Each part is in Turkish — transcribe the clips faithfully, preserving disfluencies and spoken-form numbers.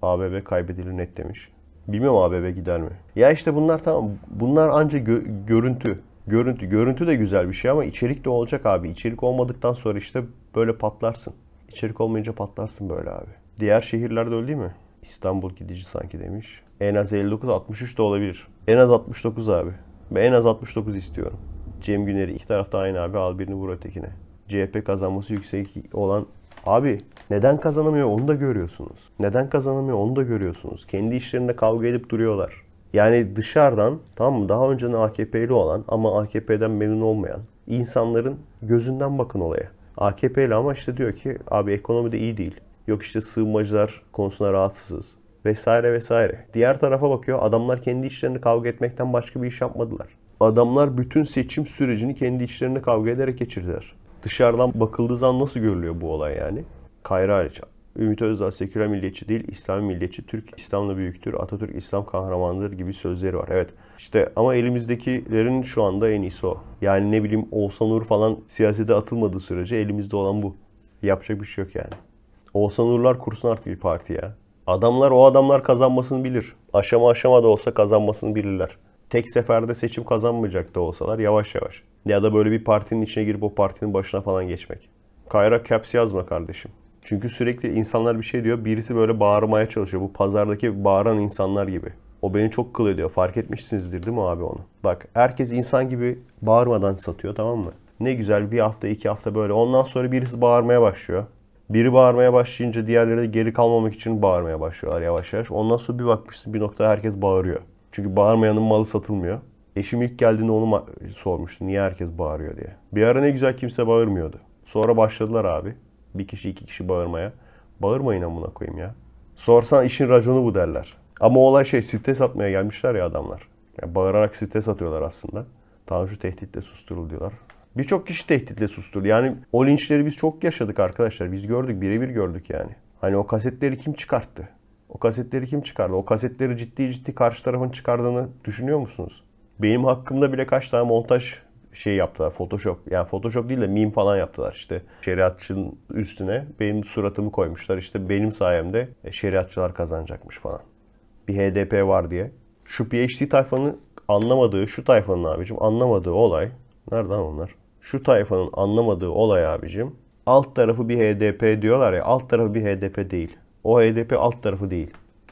A B B kaybedilir net demiş. Bilmiyorum A B B gider mi? Ya işte bunlar tamam. Bunlar ancak gö görüntü. Görüntü. Görüntü de güzel bir şey ama içerik de olacak abi. İçerik olmadıktan sonra işte böyle patlarsın. İçerik olmayınca patlarsın böyle abi. Diğer şehirlerde öyle değil mi? İstanbul gidici sanki demiş. En az elli dokuz altmış üç de olabilir. En az altmış dokuz abi. Ben en az altmış dokuz istiyorum. Cem Güner'i iki tarafta aynı abi. Al birini vur ötekine. C H P kazanması yüksek olan abi neden kazanamıyor onu da görüyorsunuz. Neden kazanamıyor onu da görüyorsunuz. Kendi işlerinde kavga edip duruyorlar. Yani dışarıdan tamam mı daha önceden A K P'li olan ama A K P'den memnun olmayan insanların gözünden bakın olaya. A K P'li ama işte diyor ki abi ekonomi de iyi değil. Yok işte sığınmacılar konusunda rahatsızız. Vesaire vesaire. Diğer tarafa bakıyor. Adamlar kendi işlerini kavga etmekten başka bir iş yapmadılar. Adamlar bütün seçim sürecini kendi içlerinde kavga ederek geçirdiler. Dışarıdan bakıldığı zaman nasıl görülüyor bu olay yani? Kayra hariç. Ümit Özdağ seküler milliyetçi değil, İslam milliyetçi, Türk İslam'la büyüktür, Atatürk İslam kahramanıdır gibi sözleri var. Evet işte ama elimizdekilerin şu anda en iyisi o. Yani ne bileyim Oğuzhan Uğur falan siyasete atılmadığı sürece elimizde olan bu. Yapacak bir şey yok yani. Oğuzhan Uğurlar kursun artık bir parti ya. Adamlar o adamlar kazanmasını bilir. Aşama aşama da olsa kazanmasını bilirler. Tek seferde seçim kazanmayacak da olsalar yavaş yavaş. Ya da böyle bir partinin içine girip o partinin başına falan geçmek. Kayra caps yazma kardeşim. Çünkü sürekli insanlar bir şey diyor. Birisi böyle bağırmaya çalışıyor. Bu pazardaki bağıran insanlar gibi. O beni çok kıl ediyor. Fark etmişsinizdir değil mi abi onu? Bak herkes insan gibi bağırmadan satıyor tamam mı? Ne güzel bir hafta iki hafta böyle. Ondan sonra birisi bağırmaya başlıyor. Biri bağırmaya başlayınca diğerleri de geri kalmamak için bağırmaya başlıyorlar yavaş yavaş. Ondan sonra bir bakmışsın bir noktada herkes bağırıyor. Çünkü bağırmayanın malı satılmıyor. Eşim ilk geldiğinde onu sormuştu. Niye herkes bağırıyor diye. Bir ara ne güzel kimse bağırmıyordu. Sonra başladılar abi. Bir kişi iki kişi bağırmaya. Bağırmayın amına koyayım ya. Sorsan işin raconu bu derler. Ama olay şey stres atmaya gelmişler ya adamlar. Yani bağırarak stres atıyorlar aslında. Tanju tehditle susturul diyorlar. Birçok kişi tehditle susturdu. Yani o linçleri biz çok yaşadık arkadaşlar. Biz gördük, birebir gördük yani. Hani o kasetleri kim çıkarttı? O kasetleri kim çıkardı? O kasetleri ciddi ciddi karşı tarafın çıkardığını düşünüyor musunuz? Benim hakkımda bile kaç tane montaj şey yaptılar. Photoshop. Yani Photoshop değil de meme falan yaptılar işte. Şeriatçının üstüne benim suratımı koymuşlar. İşte benim sayemde şeriatçılar kazanacakmış falan. Bir H D P var diye. Şu P H D tayfanın anlamadığı, şu tayfanın abicim anlamadığı olay. Nereden onlar? Şu tayfanın anlamadığı olay abicim. Alt tarafı bir H D P diyorlar ya. Alt tarafı bir H D P değil. O H D P alt tarafı değil.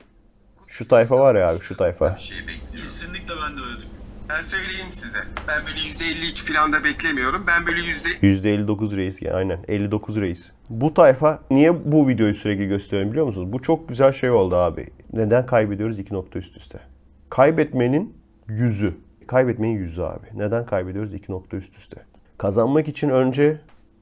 Şu tayfa var ya abi şu tayfa. Şey Kesinlikle ben de öyle düşünüyorum. Ben söyleyeyim size. Ben böyle yüzde elli iki falan da beklemiyorum. Ben böyle yüzde yüzde elli dokuz reis yani aynen. elli dokuz reis. Bu tayfa niye bu videoyu sürekli gösteriyorum biliyor musunuz? Bu çok güzel şey oldu abi. Neden kaybediyoruz iki nokta üst üste? Kaybetmenin yüzü. Kaybetmenin yüzü abi. Neden kaybediyoruz iki nokta üst üste? Kazanmak için önce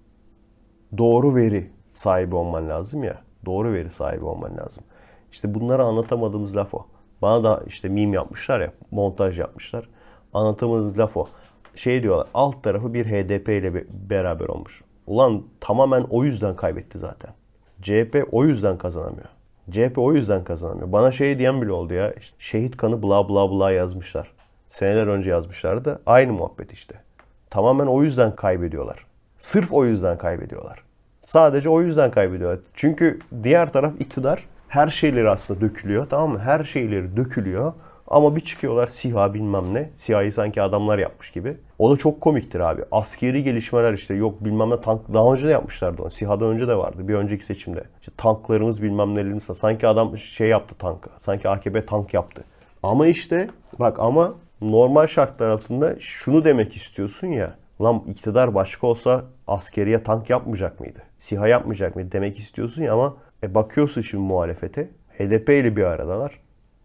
doğru veri sahibi olman lazım ya. Doğru veri sahibi olman lazım. İşte bunları anlatamadığımız laf o. Bana da işte meme yapmışlar ya, montaj yapmışlar. Anlatamadığımız laf o. Şey diyorlar, alt tarafı bir H D P ile beraber olmuş. Ulan tamamen o yüzden kaybetti zaten. C H P o yüzden kazanamıyor. C H P o yüzden kazanamıyor. Bana şey diyen bile oldu ya, işte şehit kanı bla bla bla yazmışlar. Seneler önce yazmışlardı da aynı muhabbet işte. Tamamen o yüzden kaybediyorlar. Sırf o yüzden kaybediyorlar. Sadece o yüzden kaybediyorlar. Çünkü diğer taraf iktidar. Her şeyleri aslında dökülüyor tamam mı? Her şeyleri dökülüyor. Ama bir çıkıyorlar SİHA bilmem ne. SİHA'yı sanki adamlar yapmış gibi. O da çok komiktir abi. Askeri gelişmeler işte yok bilmem ne tank. Daha önce de yapmışlardı onu. SİHA'dan önce de vardı. Bir önceki seçimde. İşte tanklarımız bilmem nelerimiz. Sanki adam şey yaptı tankı. Sanki A K P tank yaptı. Ama işte bak ama normal şartlar altında şunu demek istiyorsun ya. Lan iktidar başka olsa askeriye tank yapmayacak mıydı? SİHA yapmayacak mıydı demek istiyorsun ya ama e bakıyorsun şimdi muhalefete. H D P ile bir aradalar.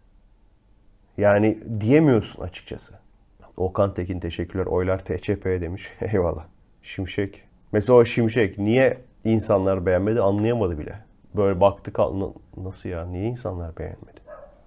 Yani diyemiyorsun açıkçası. Okan Tekin teşekkürler. Oylar T Ç P demiş. Eyvallah. Şimşek. Mesela o Şimşek niye insanlar beğenmedi anlayamadı bile. Böyle baktı kaldı. Nasıl ya? Niye insanlar beğenmedi?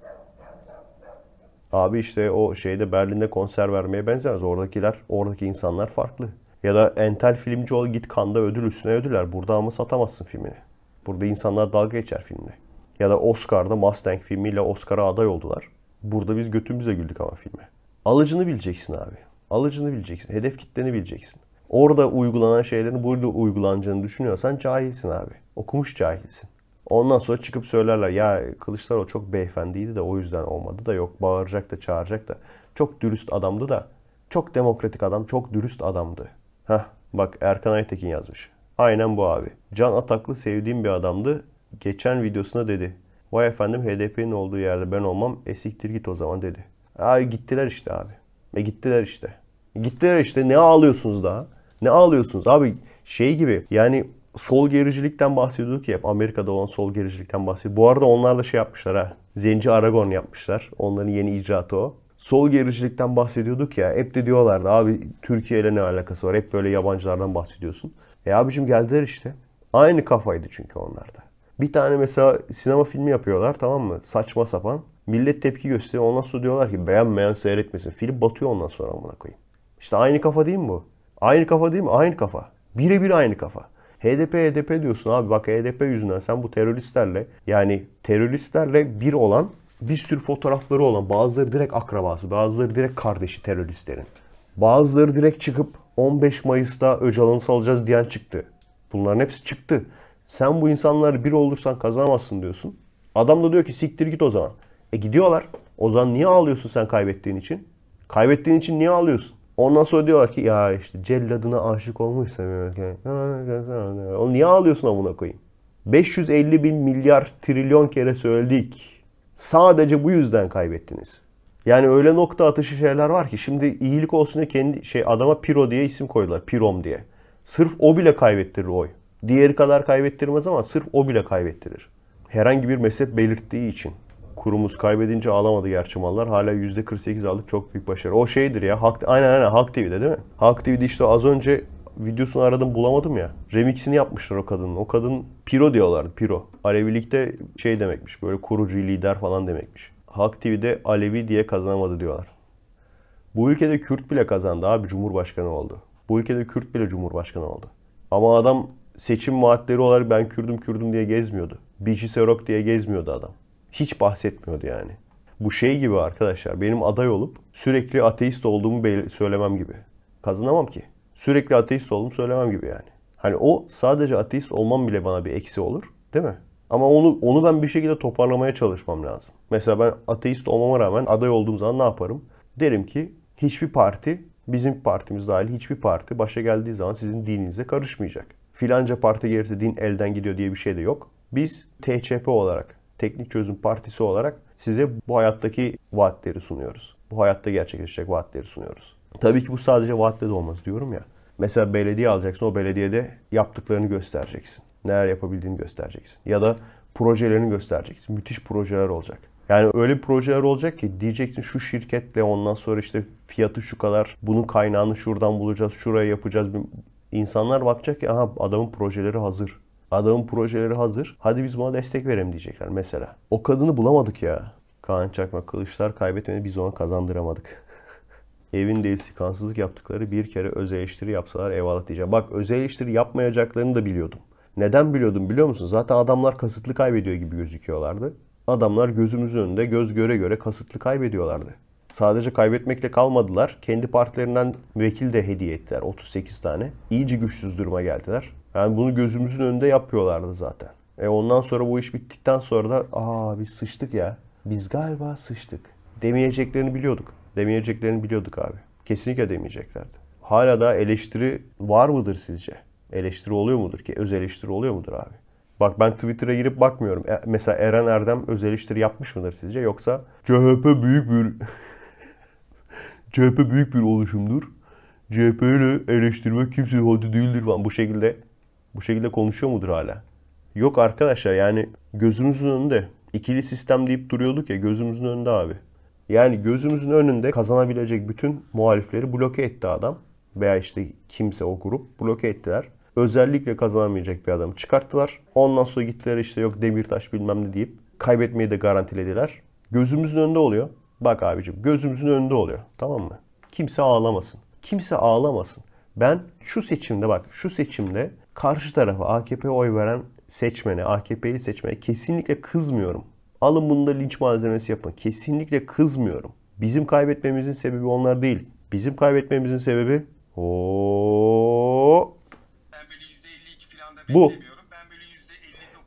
Abi işte o şeyde Berlin'de konser vermeye benzemez. Oradakiler, oradaki insanlar farklı. Ya da entel filmci ol git Cannes'da ödül üstüne ödüller. Burada ama satamazsın filmini. Burada insanlar dalga geçer filmle. Ya da Oscar'da Mustang filmiyle Oscar'a aday oldular. Burada biz götümüze güldük ama filme. Alıcını bileceksin abi. Alıcını bileceksin. Hedef kitleni bileceksin. Orada uygulanan şeylerin burada uygulanacağını düşünüyorsan cahilsin abi. Okumuş cahilsin. Ondan sonra çıkıp söylerler ya Kılıçdaroğlu çok beyefendiydi de o yüzden olmadı da yok bağıracak da çağıracak da çok dürüst adamdı da çok demokratik adam çok dürüst adamdı. Heh bak Erkan Aytekin yazmış. Aynen bu abi. Can Ataklı sevdiğim bir adamdı. Geçen videosunda dedi. Vay efendim H D P'nin olduğu yerde ben olmam. E siktir git o zaman dedi. Abi gittiler işte abi. E gittiler işte. Gittiler işte ne ağlıyorsunuz daha? Ne ağlıyorsunuz abi? Şey gibi yani sol gericilikten bahsediyorduk ya hep Amerika'da olan sol gericilikten bahsediyor. Bu arada onlar da şey yapmışlar ha. Zenci Aragon yapmışlar. Onların yeni icraatı o. Sol gericilikten bahsediyorduk ya. Hep de diyorlardı abi Türkiye ile ne alakası var? Hep böyle yabancılardan bahsediyorsun. E abicim geldiler işte. Aynı kafaydı çünkü onlarda. Bir tane mesela sinema filmi yapıyorlar tamam mı? Saçma sapan. Millet tepki gösteriyor. Ondan sonra diyorlar ki beğenmeyen seyretmesin. Film batıyor ondan sonra amına koyayım. İşte aynı kafa değil mi bu? Aynı kafa değil mi? Aynı kafa. Birebir aynı kafa. H D P H D P diyorsun abi bak H D P yüzünden sen bu teröristlerle yani teröristlerle bir olan bir sürü fotoğrafları olan bazıları direkt akrabası bazıları direkt kardeşi teröristlerin. Bazıları direkt çıkıp on beş Mayıs'ta Öcalan'ı salacağız diyen çıktı. Bunların hepsi çıktı. Sen bu insanları bir olursan kazanamazsın diyorsun. Adam da diyor ki siktir git o zaman. E gidiyorlar. O zaman niye ağlıyorsun sen kaybettiğin için? Kaybettiğin için niye ağlıyorsun? Ondan sonra diyorlar ki ya işte celladına aşık olmuşsa onu niye ağlıyorsun amına koyayım? beş yüz elli bin milyar trilyon kere söyledik. Sadece bu yüzden kaybettiniz. Yani öyle nokta atışı şeyler var ki şimdi iyilik olsun diye kendi şey adama Piro diye isim koydular. Pirom diye. Sırf o bile kaybettirir oy. Diğeri kadar kaybettirmez ama sırf o bile kaybettirir. Herhangi bir mezhep belirttiği için. Kurumuz kaybedince ağlamadı gerçi mallar. Hala yüzde kırk sekiz aldık. Çok büyük başarı. O şeydir ya. Halk, aynen aynen Halk T V'de değil mi? Halk T V'de işte az önce videosunu aradım bulamadım ya. Remix'ini yapmışlar o kadının. O kadın Piro diyorlardı. Piro. Alevilikte şey demekmiş. Böyle kurucu lider falan demekmiş. Halk T V'de Alevi diye kazanamadı diyorlar. Bu ülkede Kürt bile kazandı abi. Cumhurbaşkanı oldu. Bu ülkede Kürt bile Cumhurbaşkanı oldu. Ama adam seçim vaatleri olarak ben Kürdüm Kürdüm diye gezmiyordu. Bici Serok diye gezmiyordu adam. Hiç bahsetmiyordu yani. Bu şey gibi arkadaşlar. Benim aday olup sürekli ateist olduğumu söylemem gibi. Kazanamam ki. Sürekli ateist olduğumu söylemem gibi yani. Hani o sadece ateist olmam bile bana bir eksi olur. Değil mi? Ama onu onu ben bir şekilde toparlamaya çalışmam lazım. Mesela ben ateist olmama rağmen aday olduğum zaman ne yaparım? Derim ki hiçbir parti, bizim partimiz dahil hiçbir parti başa geldiği zaman sizin dininize karışmayacak. Filanca parti gelirse din elden gidiyor diye bir şey de yok. Biz T Ç P olarak, Teknik Çözüm Partisi olarak size bu hayattaki vaatleri sunuyoruz. Bu hayatta gerçekleşecek vaatleri sunuyoruz. Tabii ki bu sadece vaatle de olmaz diyorum ya. Mesela belediye alacaksın, o belediyede yaptıklarını göstereceksin. Neler yapabildiğini göstereceksin. Ya da projelerini göstereceksin. Müthiş projeler olacak. Yani öyle bir projeler olacak ki diyeceksin şu şirketle ondan sonra işte fiyatı şu kadar, bunun kaynağını şuradan bulacağız, şuraya yapacağız. İnsanlar bakacak ki aha adamın projeleri hazır. Adamın projeleri hazır. Hadi biz buna destek verelim diyecekler mesela. O kadını bulamadık ya. Kaan Çakmak, Kılıçlar kaybetmedi biz ona kazandıramadık. Evinde istikansızlık yaptıkları bir kere öz eleştiri yapsalar eyvallah diyeceğim. Bak öz eleştiri yapmayacaklarını da biliyordum. Neden biliyordum biliyor musun? Zaten adamlar kasıtlı kaybediyor gibi gözüküyorlardı. Adamlar gözümüzün önünde göz göre göre kasıtlı kaybediyorlardı. Sadece kaybetmekle kalmadılar. Kendi partilerinden vekil de hediye ettiler. otuz sekiz tane. İyice güçsüz duruma geldiler. Yani bunu gözümüzün önünde yapıyorlardı zaten. E ondan sonra bu iş bittikten sonra da aa biz sıçtık ya. Biz galiba sıçtık. Demeyeceklerini biliyorduk. Demeyeceklerini biliyorduk abi. Kesinlikle demeyeceklerdi. Hala da eleştiri var mıdır sizce? Eleştiri oluyor mudur ki? Öz eleştiri oluyor mudur abi? Bak ben Twitter'a girip bakmıyorum. E, mesela Eren Erdem öz eleştiri yapmış mıdır sizce? Yoksa C H P büyük bir C H P büyük bir oluşumdur. C H P ile eleştirmek kimsenin haddi değildir falan. Bu şekilde bu şekilde konuşuyor mudur hala? Yok arkadaşlar yani gözümüzün önünde. İkili sistem deyip duruyorduk ya gözümüzün önünde abi. Yani gözümüzün önünde kazanabilecek bütün muhalifleri bloke etti adam. Veya işte kimse o grup bloke ettiler. Özellikle kazanamayacak bir adamı çıkarttılar. Ondan sonra gittiler işte yok Demirtaş bilmem ne deyip kaybetmeyi de garantilediler. Gözümüzün önünde oluyor. Bak abicim gözümüzün önünde oluyor. Tamam mı? Kimse ağlamasın. Kimse ağlamasın. Ben şu seçimde bak şu seçimde karşı tarafa A K P'ye oy veren seçmene, A K P'li seçmene kesinlikle kızmıyorum. Alın bunu da linç malzemesi yapın. Kesinlikle kızmıyorum. Bizim kaybetmemizin sebebi onlar değil. Bizim kaybetmemizin sebebi o Ben böyle yüzde elli iki falan da bu. beklemiyorum. Ben böyle yüzde elli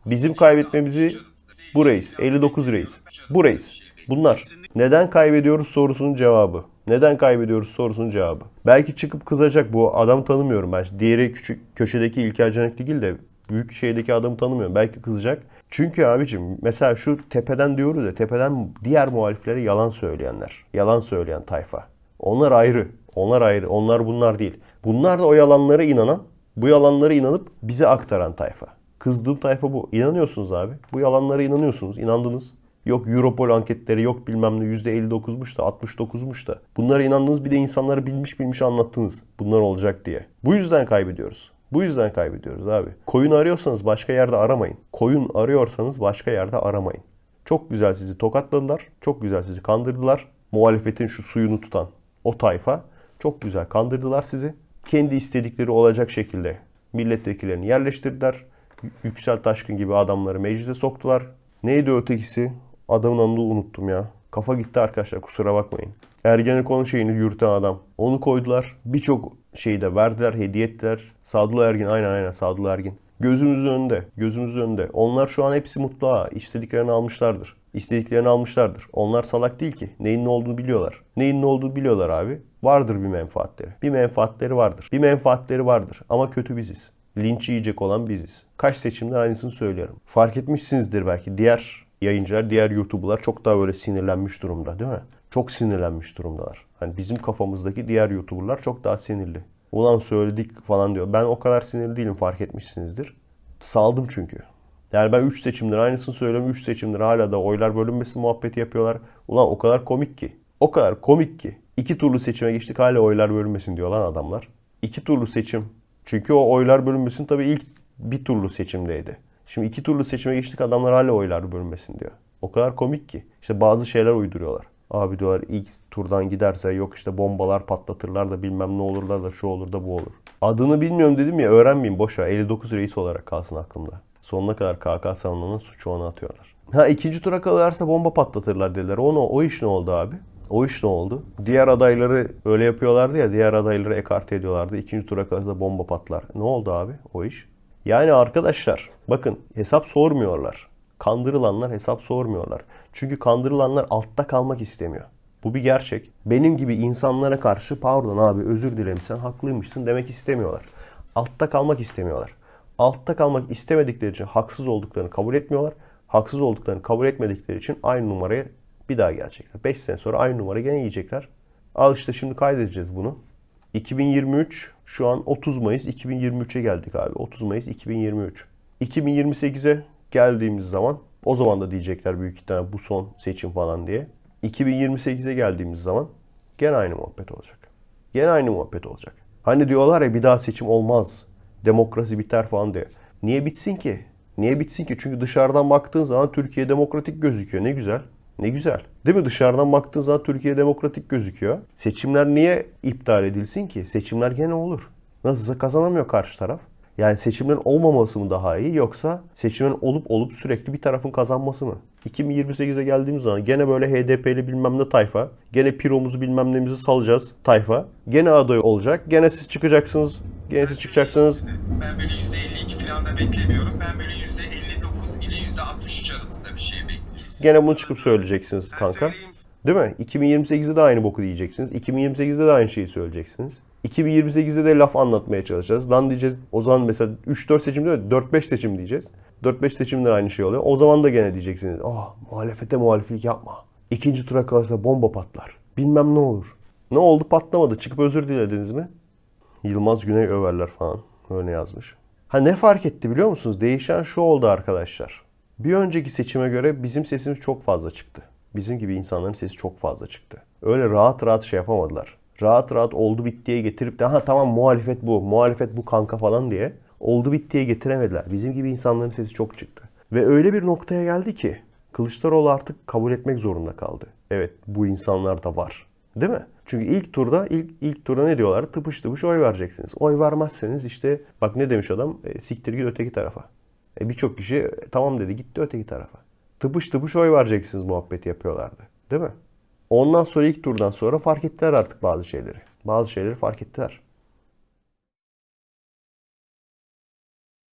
Bizim kaybetmemizi bu reis, elli dokuz reis, bu reis. Bunlar. Neden kaybediyoruz sorusunun cevabı. Neden kaybediyoruz sorusunun cevabı. Belki çıkıp kızacak, bu adam tanımıyorum ben. Diğeri küçük köşedeki İlker Canikli değil de büyük şeydeki adamı tanımıyorum. Belki kızacak. Çünkü abicim mesela şu tepeden diyoruz ya, tepeden diğer muhaliflere yalan söyleyenler. Yalan söyleyen tayfa. Onlar ayrı. Onlar ayrı. Onlar bunlar değil. Bunlar da o yalanlara inanan, bu yalanlara inanıp bize aktaran tayfa. Kızdığım tayfa bu. İnanıyorsunuz abi. Bu yalanlara inanıyorsunuz. İnandınız. Yok Europol anketleri, yok bilmem ne yüzde elli dokuzmuş da altmış dokuzmuş da. Bunlara inandınız, bir de insanlara bilmiş bilmiş anlattınız. Bunlar olacak diye. Bu yüzden kaybediyoruz. Bu yüzden kaybediyoruz abi. Koyun arıyorsanız başka yerde aramayın. Koyun arıyorsanız başka yerde aramayın. Çok güzel sizi tokatladılar. Çok güzel sizi kandırdılar. Muhalefetin şu suyunu tutan o tayfa çok güzel kandırdılar sizi. Kendi istedikleri olacak şekilde milletvekillerini yerleştirdiler. Yüksel Taşkın gibi adamları meclise soktular. Neydi ötekisi? Adamın adını unuttum ya. Kafa gitti arkadaşlar, kusura bakmayın. Ergenekon şeyini yürüten adam. Onu koydular. Birçok şeyi de verdiler, hediye ettiler. Sadullah Ergin, aynen aynen Sadullah Ergin. Gözümüzün önünde, gözümüzün önünde. Onlar şu an hepsi mutlu ha. İstediklerini almışlardır. İstediklerini almışlardır. Onlar salak değil ki. Neyin ne olduğunu biliyorlar. Neyin ne olduğunu biliyorlar abi. Vardır bir menfaatleri. Bir menfaatleri vardır. Bir menfaatleri vardır. Ama kötü biziz. Linç yiyecek olan biziz. Kaç seçimden aynısını söylüyorum. Fark etmişsinizdir belki. Diğer yayıncılar, diğer YouTuber'lar çok daha böyle sinirlenmiş durumda değil mi? Çok sinirlenmiş durumdalar. Hani bizim kafamızdaki diğer YouTuber'lar çok daha sinirli. Ulan söyledik falan diyor. Ben o kadar sinirli değilim, fark etmişsinizdir. Saldım çünkü. Yani ben üç seçimdir aynısını söylüyorum. üç seçimdir hala da oylar bölünmesi muhabbeti yapıyorlar. Ulan o kadar komik ki. O kadar komik ki. İki turlu seçime geçtik, hala oylar bölünmesin diyor lan adamlar. İki turlu seçim. Çünkü o oylar bölünmesin tabii ilk bir turlu seçimdeydi. Şimdi iki turlu seçime geçtik, adamlar hala oylar bölünmesin diyor. O kadar komik ki. İşte bazı şeyler uyduruyorlar. Abi diyorlar ilk turdan giderse yok işte bombalar patlatırlar da bilmem ne olurlar da şu olur da bu olur. Adını bilmiyorum dedim ya, öğrenmeyeyim boşver. elli dokuz reis olarak kalsın aklımda. Sonuna kadar K K savunanın suçu ona atıyorlar. Ha ikinci tura kalırlarsa bomba patlatırlar dediler. O, o iş ne oldu abi? O iş ne oldu? Diğer adayları öyle yapıyorlardı ya, diğer adayları ekarte ediyorlardı. İkinci tura kalırsa bomba patlar. Ne oldu abi o iş? Yani arkadaşlar bakın, hesap sormuyorlar. Kandırılanlar hesap sormuyorlar. Çünkü kandırılanlar altta kalmak istemiyor. Bu bir gerçek. Benim gibi insanlara karşı pardon abi özür dilerim sen haklıymışsın demek istemiyorlar. Altta kalmak istemiyorlar. Altta kalmak istemedikleri için haksız olduklarını kabul etmiyorlar. Haksız olduklarını kabul etmedikleri için aynı numaraya bir daha gelecekler. beş sene sonra aynı numarayı gene yiyecekler. Al işte şimdi kaydedeceğiz bunu. iki bin yirmi üç şu an otuz Mayıs iki bin yirmi üçe geldik abi. otuz Mayıs iki bin yirmi üç. iki bin yirmi sekize geldiğimiz zaman o zaman da diyecekler büyük ihtimalle bu son seçim falan diye. iki bin yirmi sekize geldiğimiz zaman gene aynı muhabbet olacak. Gene aynı muhabbet olacak. Hani diyorlar ya bir daha seçim olmaz. Demokrasi biter falan diye. Niye bitsin ki? Niye bitsin ki? Çünkü dışarıdan baktığın zaman Türkiye demokratik gözüküyor. Ne güzel. Ne güzel. Değil mi? Dışarıdan baktığın zaman Türkiye demokratik gözüküyor. Seçimler niye iptal edilsin ki? Seçimler gene olur. Nasılsa kazanamıyor karşı taraf. Yani seçimlerin olmaması mı daha iyi, yoksa seçimlerin olup olup sürekli bir tarafın kazanması mı? iki bin yirmi sekize geldiğimiz zaman gene böyle H D P'li bilmem ne tayfa, gene piromuzu bilmem nemizi salacağız tayfa, gene aday olacak, gene siz çıkacaksınız, gene siz çıkacaksınız. Ben böyle yüzde elli iki falan da beklemiyorum. Ben böyle yüzde elli dokuz ile yüzde altmış üç arasında bir şey bekliyorum. Gene bunu çıkıp söyleyeceksiniz Ben kanka. söyleyeyim. Değil mi? iki bin yirmi sekizde de aynı boku diyeceksiniz. iki bin yirmi sekizde de aynı şeyi söyleyeceksiniz. iki bin yirmi sekizde de laf anlatmaya çalışacağız. Lan diyeceğiz o zaman mesela üç dört seçim değil mi? dört beş seçim diyeceğiz. dört beş seçimde aynı şey oluyor. O zaman da gene diyeceksiniz. Ah muhalefete muhaliflik yapma. İkinci tura kalırsa bomba patlar. Bilmem ne olur. Ne oldu, patlamadı. Çıkıp özür dilediniz mi? Yılmaz Güney överler falan. Öyle yazmış. Ha ne fark etti biliyor musunuz? Değişen şu oldu arkadaşlar. Bir önceki seçime göre bizim sesimiz çok fazla çıktı. Bizim gibi insanların sesi çok fazla çıktı. Öyle rahat rahat şey yapamadılar. Rahat rahat oldu bittiye getirip de ha tamam muhalefet bu, muhalefet bu kanka falan diye oldu bittiye getiremediler. Bizim gibi insanların sesi çok çıktı. Ve öyle bir noktaya geldi ki Kılıçdaroğlu artık kabul etmek zorunda kaldı. Evet bu insanlar da var. Değil mi? Çünkü ilk turda ilk ilk turda ne diyorlar? Tıpış tıpış oy vereceksiniz. Oy vermezseniz işte bak ne demiş adam? E, siktir git öteki tarafa. E, Birçok kişi e, tamam dedi gitti öteki tarafa. Tıpış tıpış oy vereceksiniz muhabbeti yapıyorlardı. Değil mi? Ondan sonra ilk turdan sonra fark ettiler artık bazı şeyleri. Bazı şeyleri fark ettiler.